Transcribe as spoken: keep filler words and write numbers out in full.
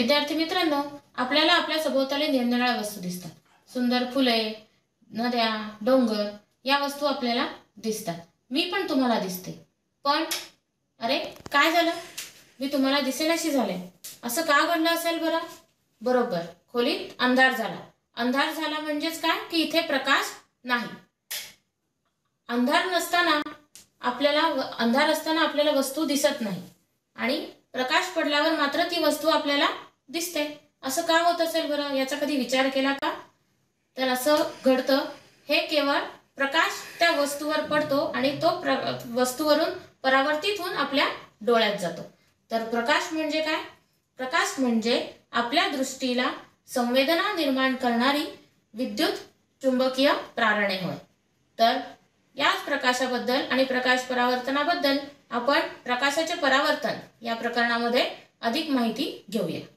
विद्यार्थी मित्रांनो, आपल्याला आपल्या सभोवताली निरनिराळ्या वस्तू दिसतात. सुंदर फुले, नद्या, डोंगर या वस्तू आपल्याला दिसतात. मी पण तुम्हाला दिसते. पण अरे काय झालं, मी तुम्हाला दिसेनाशी झाले. असं का घडलं असेल बरं? बरोबर, खोलीत अंधार झाला. अंधार झाला म्हणजेच काय की इथे प्रकाश नाही. अंधार नसताना आपल्याला अंधार असताना आपल्याला वस्तू दिसत नाही आणि प्रकाश पडल्यावर मात्र ती वस्तू आपल्याला दिसते. असं का होत असेल बरं? याचा कधी विचार केला का? तर असं घडतं हे केवळ प्रकाश त्या वस्तूवर पडतो आणि तो वस्तूवरून परावर्तित होऊन आपल्या डोळ्यात जातो. तर प्रकाश म्हणजे काय? प्रकाश म्हणजे आपल्या दृष्टीला संवेदना निर्माण करणारी विद्युत चुंबकीय प्रारणे होय. तर याच प्रकाशाबद्दल आणि प्रकाश परावर्तनाबद्दल आपण प्रकाशाचे परावर्तन या प्रकरणामध्ये अधिक माहिती घेऊया.